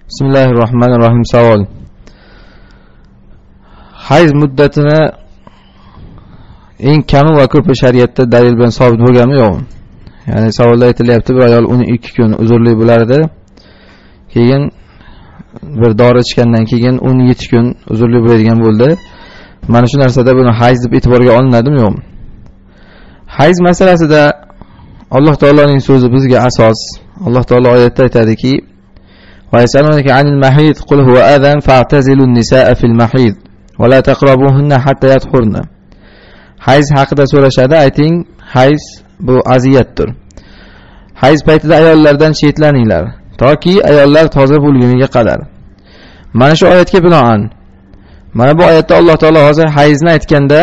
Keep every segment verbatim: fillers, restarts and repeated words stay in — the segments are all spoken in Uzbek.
Bismillahirrahmanirrahim. Savol. Hayz muddatini eng kami va ko'pi shariatda dalil bilan sabit bo'lganmi yo'qmi? Ya'ni savolda aytilyapti, bir ayol o'n ikki kun uzrli bo'lardi. Keyin bir dori ichgandan keyin o'n yetti kun uzrli bo'ladigan bo'ldi. Mana shu narsada buni hayz deb e'tiborga olinadimi yo'qmi? Hayz masalasida Alloh taoloning so'zi bizga asos. Alloh taolo oyatda aytadiki: "Va yasalunaka anil mahid qul huwa adan fa'tazilun nisaa fil mahid va la taqrabuhunna hatta yatahurna." Hayz haqida so'rashadi, ayting, hayz bu aziyatdir. Hayz paytida ayollardan chetlaninglar, toki ayollar toza bo'lguniga qadar. Mana shu oyatga binoan, mana bu oyatda Alloh taolo hozir hayzni aytganda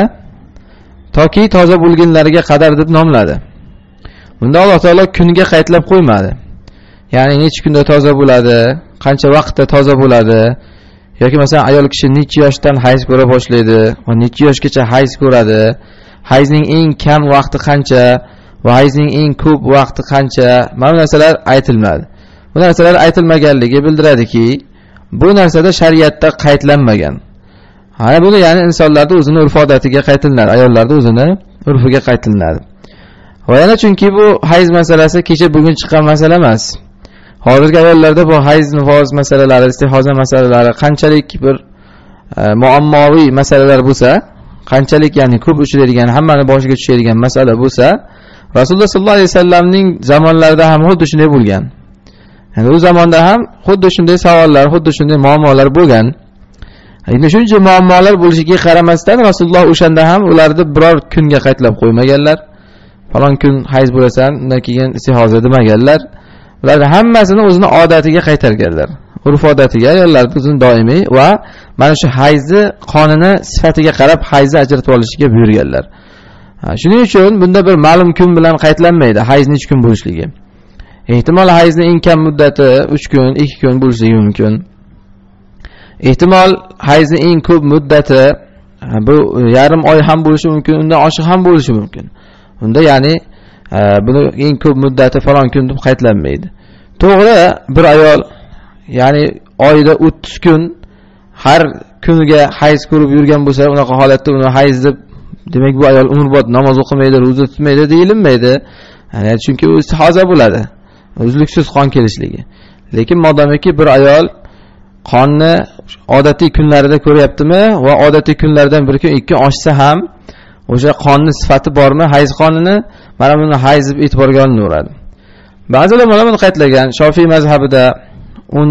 toki toza bo'lgunlariga qadar deb nomladi. Bunda Alloh taolo kunga qaytlab qo'ymadi. Ya'ni necha kunda toza bo'ladi, qancha vaqtda toza bo'ladi, yoki masalan ayol kishi necha yoshdan hayz ko'ra boshlaydi va necha yoshgacha hayz ko'radi, hayzning eng kam vaqti qancha va hayzning eng ko'p vaqti qancha, mana narsalar aytilmadi. Bu narsalar aytilmaganligi bildiradiki, bu narsada shariatda qaydlanmagan. Ana buni ya'ni insonlarning o'zini urf-odatiga qaytilinadi, ayollarning o'zini urfiga qaytilinadi. Va yana chunki bu hayz masalasi kecha bugun chiqqan masala emas. Hozirgi ayollarda bu hayz nifoz masalalari, istihoza masalalari qanchalik bir e, muammoviy masalalar bo'lsa, qanchalik ya'ni ko'p uchraydigan, hammani boshiga tushadigan masala bo'lsa, Rasululloh sollallohu alayhi vasallamning zamonlarida ham xuddi shunday bo'lgan. Ya'ni u zamonda ham xuddi shunday savollar, xuddi shunday muammolar bo'lgan. Endi shuncha muammolar bo'lishiga qaramasdan Rasululloh o'shanda ham ularni biror kunga qaytlab qo'ymaganlar. Falon kun hayz bo'lasan, undan keyin istihoza demaganlar. Ular hammasini o'zini odatiga qaytarganlar. Urf-odatiga, ayollarning o'zini doimiy va mana shu hayzni qonuni sifatiga qarab hayzni ajratib olishiga buyurganlar. Shuning uchun bunda bir ma'lum kun bilan qaytlanmaydi hayz necha kun bo'lishligi. Ehtimol hayzni eng kam muddati uch kun, ikki kun bo'lishi mumkin. Ehtimol hayzni eng ko'p muddati bu yarim oy ham bo'lishi mumkin, undan oshiq ham bo'lishi mumkin. Unda ya'ni buni eng ko'p muddati falon kun deb qaytlanmaydi. To'g'ri, bir ayol ya'ni oyda o'ttiz kun har kuniga hayz ko'rib yurgan bo'lsa, unaqa holatda uni hayz deb, demak bu ayol umrbod namoz o'qimaydi, ro'za tutmaydi deyilmaydi. Ya'ni chunki u istihoza bo'ladi, uzluksiz qon kelishligi. Lekin modomiki bir ayol qonni odatiy kunlarida ko'ryaptimi va odatiy kunlardan bir kun, ikki kun oshsa ham o'sha qonni sifati bormi, hayz qonini, mana buni hayz deb e'tiborga olinaveradi. Ba'zi ulamolar buni qaytlagan. Shofiy mazhabida o'n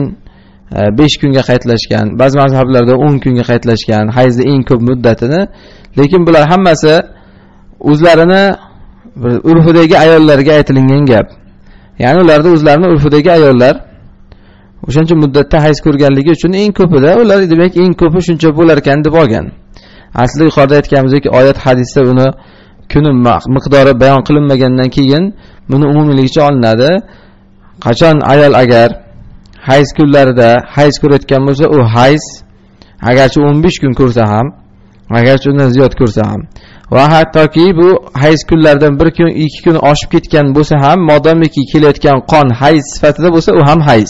besh kunga qaytlashgan, ba'zi mazhablarda o'n kunga qaytlashgan hayzni eng ko'p muddatini. Lekin bular hammasi o'zlarini urfidagi ayollarga aytilgan gap. Ya'ni ularda o'zlarining urfidagi ayollar o'shancha muddatda hayz ko'rganligi uchun eng ko'pida ular demak eng ko'pi shuncha bo'lar ekan deb olgan. Aslida yuqorida aytganimizdek oyat hadisda uni kuni miqdori bayon qilinmagandan keyin buni umumiyligicha olinadi. Qachon ayol agar hayz kunlarida hayz ko'rayotgan bo'lsa, u hayz agarchi o'n besh kun ko'rsa ham, agarchi undan ziyod ko'rsa ham va hattoki bu hayz kunlaridan bir kun, ikki kun oshib ketgan bo'lsa ham, modomiki kelayotgan qon hayz sifatida bo'lsa, u ham hayz.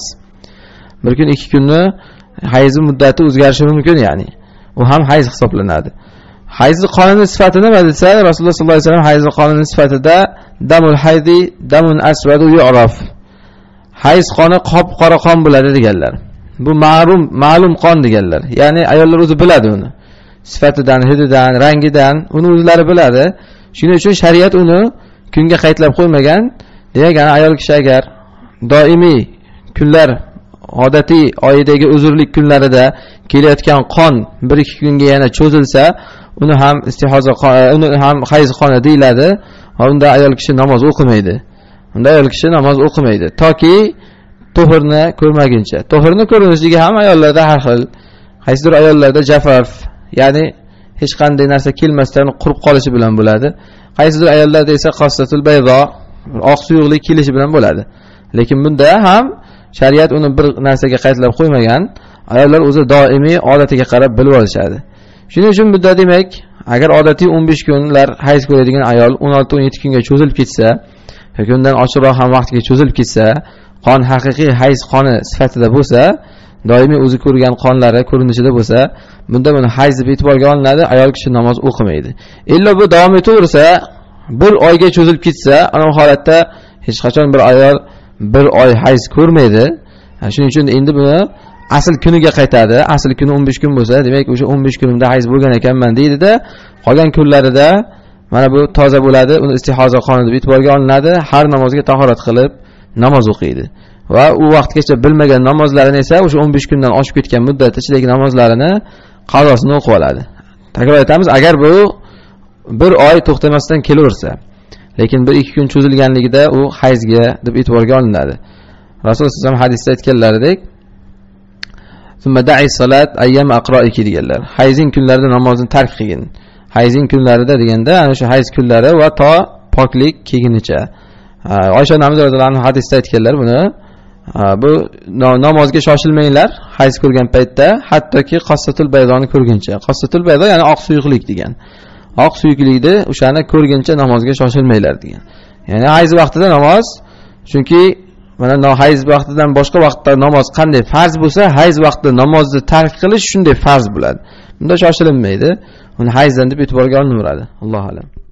Bir kun, ikki kunni hayz muddati o'zgarishi mumkin, ya'ni u ham hayz hisoblanadi. Hayzni qonuni sifati nima desa, Rasululloh sollallohu alayhi vasallam hayzni qonuni sifatida damul haydi damun asvadu yu'raf. Hayz qoni qop-qora qon bo'ladi deganlar. Bu ma'lum ma'lum qon deganlar. Ya'ni ayollar o'zi biladi uni. Sifatidan, hididan, rangidan uni o'zlari biladi. Shuning uchun shariat uni kunga qaytlab qo'ymagan. Demak, ayol kishi agar doimiy kunlar odatiy oyidagi uzrlik kunlarida kelayotgan qon bir ikki kunga yana cho'zilsa, uni ham istihoza uni ham hayz qoni deyiladi. Unda ayol kishi namoz o'qimaydi. Unda ayol kishi namoz o'qimaydi toki to'hirni ko'rmaguncha. To'hirni ko'rinishligi ham ayollarda har xil. Qaysidir ayollarda jafaf, ya'ni hech qanday narsa kelmasdan qurib qolishi bilan bo'ladi. Qaysidir ayollarda esa qassatul baydo, oq suyuqlik kelishi bilan bo'ladi. Lekin bunda ham shariat uni bir narsaga qaytlab qo'ymagan. Ayollar o'zi doimiy odatiga qarab bilib olishadi. Shuning uchun bunda demak, agar odatiy o'n besh kunlar hayz ko'radigan ayol o'n olti o'n yetti kunga cho'zilib ketsa, yoki undan ochiqroq ham vaqtga cho'zilib ketsa, qon haqiqiy hayz qoni sifatida bo'lsa, doimiy o'zi ko'rgan qonlari ko'rinishida bo'lsa, bunda buni hayz deb e'tiborga olinadi, ayol kishi namoz o'qimaydi. Illa bu davom etaversa, bir oyga cho'zilib ketsa, ana bu holatda hech qachon bir ayol bir oy hayz ko'rmaydi. Shuning uchun endi buni asl kuniga qaytadi. Asl kuni o'n besh kun bo'lsa, demak o'sha o'n besh kunimda hayz bo'lgan ekanman deydi-da, qolgan kunlarida mana bu toza bo'ladi, uni istihoza qoni deb e'tiborga olinadi, har namozga tahorat qilib namoz o'qiydi. Va u vaqtgacha bilmagan namozlarini esa o'sha o'n besh kundan oshib ketgan muddat ichidagi namozlarini qazosini o'qib oladi. Takror aytamiz, agar bu bir oy to'xtamasdan kelaversa, lekin bir ikki kun cho'zilganligida u hayzga deb e'tiborga olinadi. Rasululloh sollallohu alayhi vasallam hadisda aytganlaridek, "Summa da'i salat ayyam aqro'iki" deganlar. Hayzing kunlarida namozni tark qilgin. Hayzing kunlarida deganda ana shu hayz kunlari va to poklik kelgunicha. Oysha onamiz roziyallohu anha hadisda aytganlar buni. Bu namozga shoshilmanglar hayz ko'rgan paytda, hattoki qassatul baydoni ko'rguncha. Qassatul baydo ya'ni oq suyuqlik degan. Oq suyuqlikni o'shani ko'rguncha namozga shoshilmanglar degan. Ya'ni hayz vaqtida namoz, chunki mana hayz vaqtidan boshqa vaqtda namoz qanday farz bo'lsa, hayz vaqtida namozni tark qilish shunday farz bo'ladi. Bunda shoshilinmaydi. Uni hayzdan deb e'tiborga olinadi. Allohu a'lam.